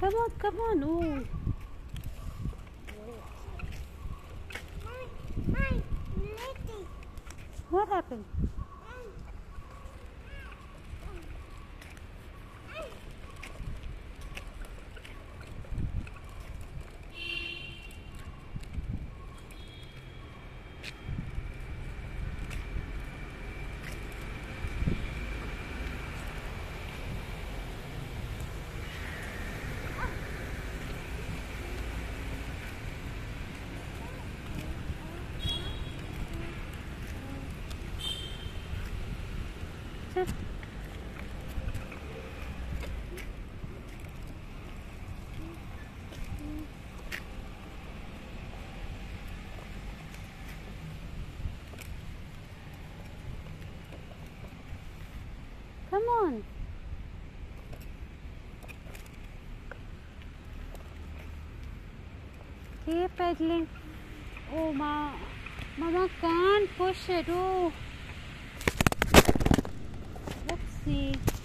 Come on, come on. Oh. What happened? Come on. Keep pedaling. Oh, Mama can't push it. Oh, let's see.